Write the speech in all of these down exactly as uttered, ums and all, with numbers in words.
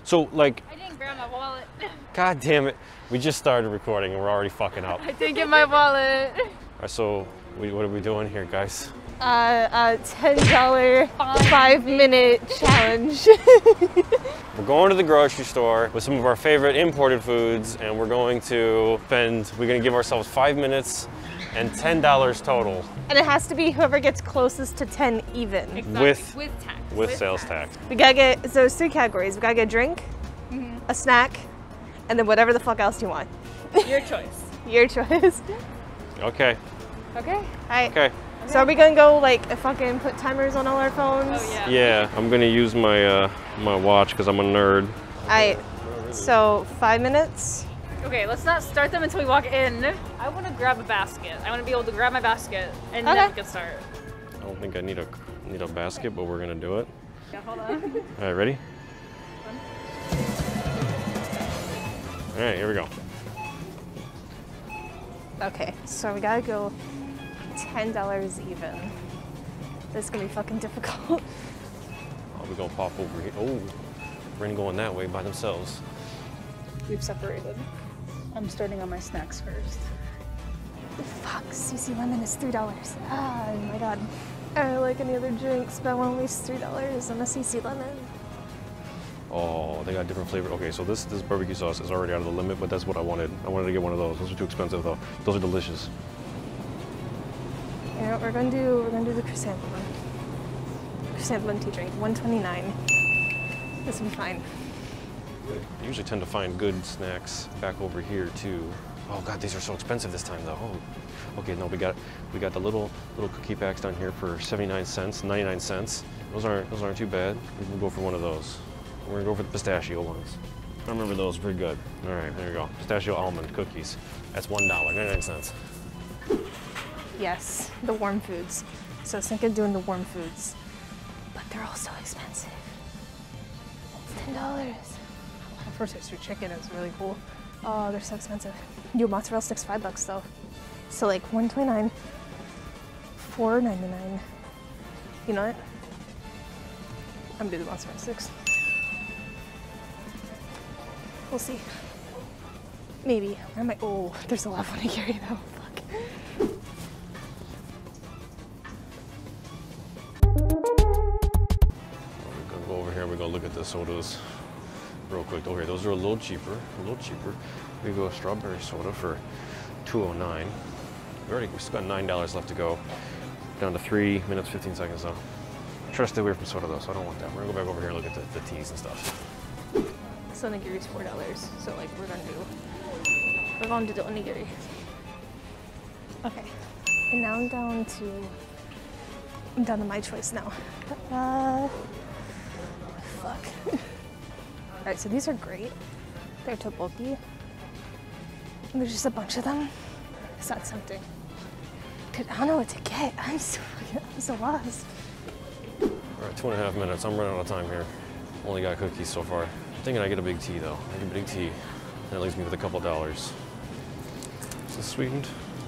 So, like... I didn't grab my wallet. God damn it. We just started recording and we're already fucking up. I didn't get my wallet. All right, so we, what are we doing here, guys? Uh, a ten dollar five minute challenge. We're going to the grocery store with some of our favorite imported foods, and we're going to spend, we're going to give ourselves five minutes and ten dollars total. And it has to be whoever gets closest to ten even. Exactly. With, with tax. With, with sales tax. tax. We gotta get, so there's three categories. We gotta get a drink, mm-hmm. a snack, and then whatever the fuck else you want. Your choice. Your choice. Okay. Okay. All right. Okay. So are we gonna go like fucking put timers on all our phones? Oh yeah. Yeah, I'm gonna use my uh, my watch because I'm a nerd. Alright, so five minutes. Okay, let's not start them until we walk in. I want to grab a basket. I want to be able to grab my basket and Okay. then we can start. I don't think I need a need a basket, but we're gonna do it. Yeah, hold on. All right, ready? All right, here we go. Okay, so we gotta go ten dollars even. This is gonna be fucking difficult. Oh, we're gonna pop over here. Oh, we're gonna go in that way by themselves. We've separated. I'm starting on my snacks first. Fuck, C C Lemon is three dollars. Ah, oh my god. I don't like any other drinks, but I want at least three dollars on a C C Lemon. Oh, they got different flavor. Okay, so this this barbecue sauce is already out of the limit, but that's what I wanted. I wanted to get one of those. Those are too expensive though. Those are delicious. You know what we're gonna do? We're gonna do the chrysanthemum. Chrysanthemum tea drink, one twenty-nine. This will be fine. I usually tend to find good snacks back over here too. Oh god, these are so expensive this time though. Oh. Okay, no, we got we got the little little cookie packs down here for seventy-nine cents, ninety-nine cents. Those aren't those aren't too bad. We'll go for one of those. We're gonna go for the pistachio ones. I remember those, pretty good. All right, there you go. Pistachio almond cookies. That's one dollar, ninety-nine cents. Yes, the warm foods. So I was thinking of doing the warm foods, but they're all so expensive. It's ten dollars. First rotisserie chicken is really cool. Oh, they're so expensive. Yo, mozzarella sticks five bucks though. So like one twenty-nine, four ninety-nine. You know what? I'm gonna do the mozzarella sticks. We'll see. Maybe. I might. Oh, there's a lot of one to carry though. Fuck. We're gonna go over here. We're gonna look at the sodas real quick. Okay, those are a little cheaper. A little cheaper. We go strawberry soda for two oh nine. We already we still got nine dollars left to go. Down to three minutes fifteen seconds though. Try to stay away from soda though, so I don't want that. We're gonna go back over here and look at the, the teas and stuff. So onigiri's four dollars. So like we're gonna do we're gonna do the onigiri. Okay. And now I'm down to I'm down to my choice now. Uh, fuck. Alright, so these are great. They're tteokbokki. And there's just a bunch of them. It's not tempting. Dude, I don't know what to get. I'm so I'm so lost. Alright, two and a half minutes. I'm running out of time here. Only got cookies so far. I'm thinking I get a big tea though. I get a big tea. That leaves me with a couple dollars. Is this sweetened?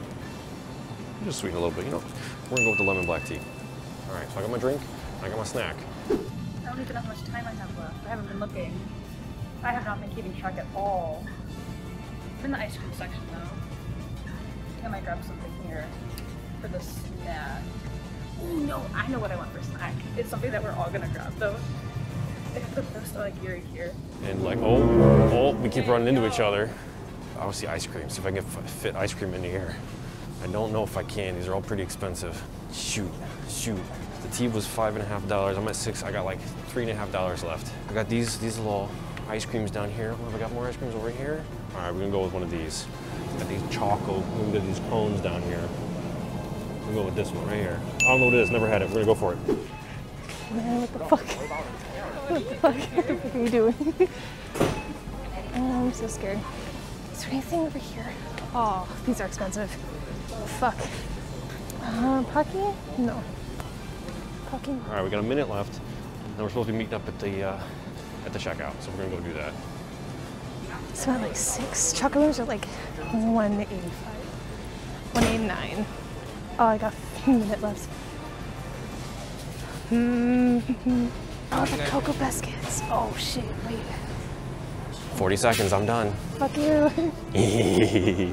Just sweeten a little bit, you know. We're gonna go with the lemon black tea. Alright, so I got my drink, I got my snack. I don't even know how much time I have left. I haven't been looking. I have not been keeping track at all. I'm in the ice cream section though. I think I might grab something here for the snack. Oh no, I know what I want for snack. It's something that we're all gonna grab though. They have the best onigiri here. And like, oh, oh, we keep running into each other. I want to see ice cream, see if I can fit ice cream into here. I don't know if I can, these are all pretty expensive. Shoot, shoot. The tea was five and a half dollars, I'm at six, I got like three and a half dollars left. I got these these little ice creams down here. What have I got more ice creams over here? All right, we're gonna go with one of these. Got these choco, we're gonna get these cones down here. We'll go with this one right here. I don't know what it is, never had it, we're gonna go for it. Man, what the fuck? What the fuck? What the fuck are you doing? Oh, I'm so scared. Is there anything over here? Oh, these are expensive. Fuck. Uh, Pocky? No. Pocky? All right, we got a minute left. Then we're supposed to be meeting up at the uh, at the checkout, so we're gonna go do that. So at like six. Chocolates are like one eighty-five, one eighty-nine. Oh, I got a minute left. Mm-hmm. Oh, the cocoa biscuits. Oh shit! Wait. forty seconds, I'm done. Fuck you. You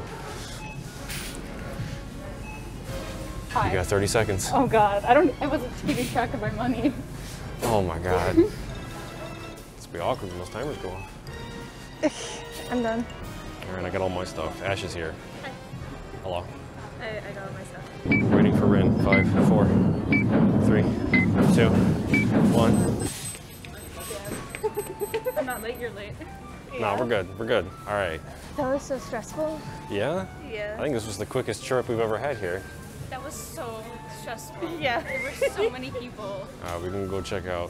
Hi. got thirty seconds. Oh god, I don't. I wasn't keeping track of my money. Oh my god. It's be awkward when those timers go off. I'm done. Alright, I got all my stuff. Ash is here. Hi. Hello. I, I got all my stuff. Waiting for Rin. Five, four, three, two, one. I'm not late. You're late. No, we're good. We're good. All right. That was so stressful. Yeah? Yeah. I think this was the quickest trip we've ever had here. That was so stressful. Yeah. There were so many people. Uh, we can go check out.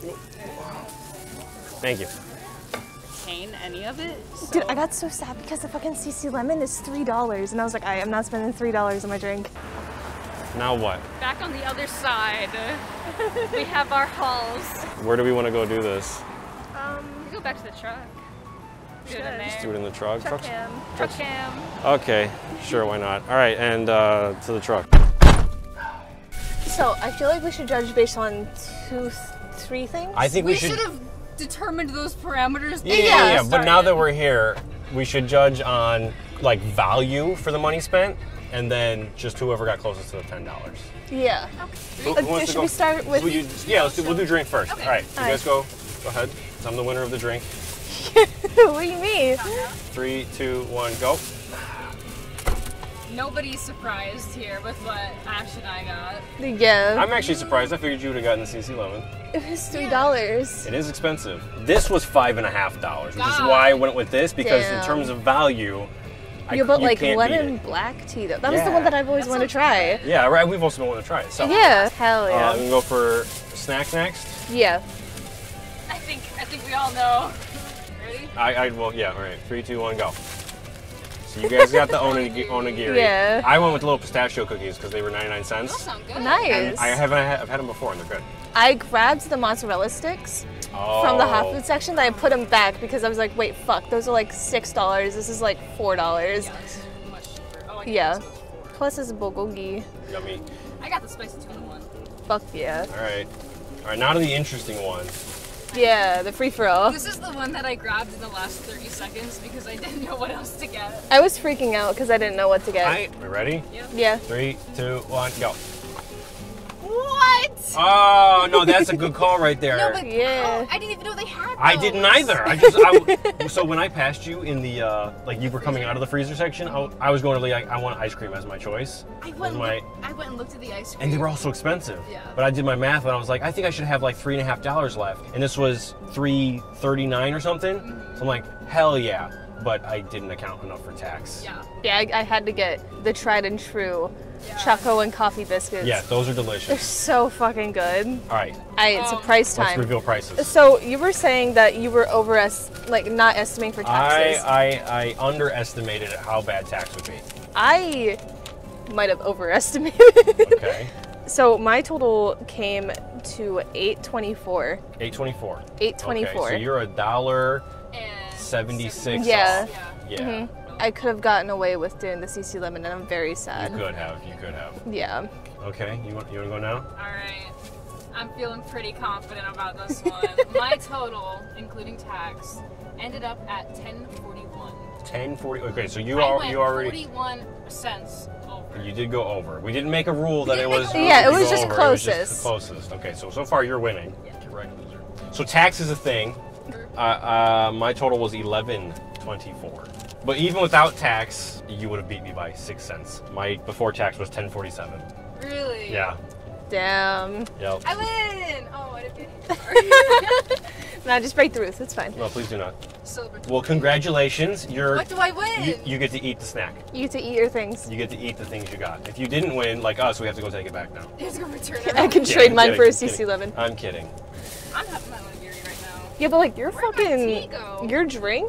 Thank you. Kane, any of it? So Dude, I got so sad because the fucking C C Lemon is three dollars, and I was like, I am not spending three dollars on my drink. Now what? back on the other side, we have our halls. Where do we want to go do this? Um, We go back to the truck. Do it in Should. there. Let's do it in the truck. Truck Trucks- cam. Truck cam. Okay, sure, why not? All right, and uh, to the truck. So I feel like we should judge based on two, th- three things. I think we, We should. should have determined those parameters. Yeah, yeah, yeah, yeah. But started. now that we're here, we should judge on like value for the money spent, and then just whoever got closest to the ten dollars. Yeah. Who, Uh, who wants to should go? we start with? Will you- yeah, let's do, we'll do drink first. Okay. All right, you All guys go. Go ahead. I'm the winner of the drink. What do you mean? Three, two, one, go. Nobody's surprised here with what Ash and I got. Yeah. I'm actually surprised. I figured you would have gotten the C C Lemon. It was three dollars. It is expensive. This was five and a half dollars, which is God. why I went with this because Damn. in terms of value, I, Yeah, but you like can't beat lemon it. black tea though. That was the Yeah. one that I've always That wanted to sounds try. good. Yeah, right. We've also been wanting to try it. So, Yeah. Hell yeah. uh, we can go for snacks next. yeah. I think I think we all know. Ready? I, I well, yeah. All right. Three, two, one, go. So you guys got the onigi- onigiri. Yeah. I went with the little pistachio cookies because they were ninety-nine Those cents. sound good. Nice. I haven't. I've had them before and they're good. I grabbed the mozzarella sticks Oh. from the hot food section, then I put them back because I was like, wait, fuck, those are like six dollars. This is like four dollars. Yeah, this is much cheaper. Oh, I think Yeah. this was four. Plus it's bulgogi. Yummy. I got the spicy tuna one. Fuck yeah. All right. All right. Now to the interesting one. Yeah, the free for all. This is the one that I grabbed in the last thirty seconds because I didn't know what else to get. I was freaking out because I didn't know what to get. All right. We ready? Yeah. Three, two, one, go. What? Oh no, that's a good call right there. No, but Yeah. oh, I didn't even know they had. I those. didn't either. I just I, so when I passed you in the uh, like you were coming out of the freezer section, I, I was going to like I want ice cream as my choice. I As went. And my, looked, I went and looked at the ice cream. and they were all so expensive. Yeah. But I did my math and I was like, I think I should have like three and a half dollars left, and this was three thirty nine or something. So I'm like, hell yeah. But I didn't account enough for tax. Yeah. Yeah, I, I had to get the tried and true Yeah. Choco and coffee biscuits. Yeah, those are They're delicious. so fucking good. All right, I, it's a Um, price let's time. reveal prices. So you were saying that you were over us, like not estimating for I, taxes. I I underestimated how bad tax would be. I might have overestimated. Okay, So my total came to eight twenty-four. eight twenty four. eight twenty-four. Okay, so you're a dollar And seventy-six. Yeah. off. Yeah. Yeah. I could have gotten away with doing the C C Lemon, and I'm very sad. You could have. You could have. Yeah. Okay. You want you want to go now? All right. I'm feeling pretty confident about this one. My total, including tax, ended up at ten forty-one. ten forty. Okay. So you I are went you already forty-one cents over. you did go over. We didn't make a rule that it didn't was. make a Yeah, you it could was go just over. It was just closest. the closest. Okay. So so far you're winning. Yeah. Get right, loser. So tax is a thing. Uh, uh, my total was eleven twenty-four. But even without tax, you would have beat me by six cents. My before tax was ten forty-seven. Really? Yeah. Damn. Yep. I win! Oh, I didn't get Nah, just break the rules. It's fine. No, please do not. Silver. Well, congratulations. You're. What do I win? You, you get to eat the snack. You get to eat your things. You get to eat the things you got. If you didn't win, like us, we have to go take it back now. He's gonna return I it. can Yeah, trade I'm mine kidding, for a I'm C C kidding. Lemon. I'm kidding. I'm having my onigiri right now. Yeah, but like your Where'd my tea fucking go? your drink,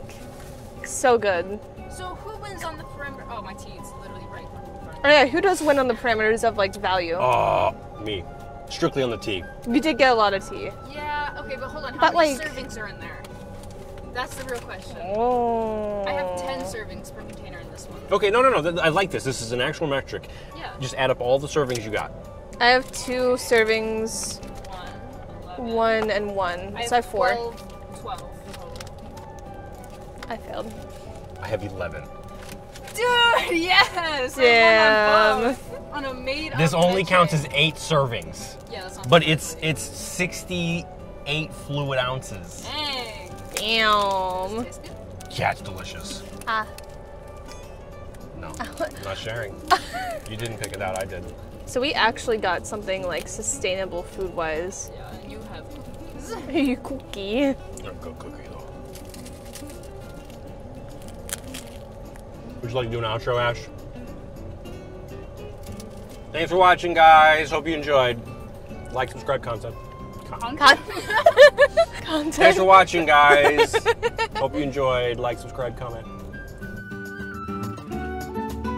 so good. So who wins on the perimeter? Oh, my tea is literally right in front of Oh yeah, who does win on the parameters of like value? Oh, me. Strictly on the tea. You did get a lot of tea. me. Yeah, okay, but hold on. How But, many like- servings are in there? That's the real question. Oh. I have ten servings per container in this one. Okay, no, no, no. th- I like this. This is an actual metric. Yeah. Just add up all the servings you got. I have two servings, One, eleven. one and one. I So I have four. twelve, twelve total. I failed. I have eleven. Dude, yes! Damn. I won on both. On a made This up only veggie. counts as eight servings. Yeah, that's not But it's it's sixty-eight fluid ounces. Dang. Damn. Taste good? Yeah, it's delicious. Ah. No, I'm not sharing. You didn't pick it out, I did. So we actually got something like sustainable food-wise. Yeah, and you have cookies. You cookie. They're a good cookie though. Would you like to do an outro, Ash? Thanks for watching, guys. Hope you enjoyed. Like, subscribe, content. Con- Con- Content. Thanks for watching, guys. Hope you enjoyed. Like, subscribe, comment.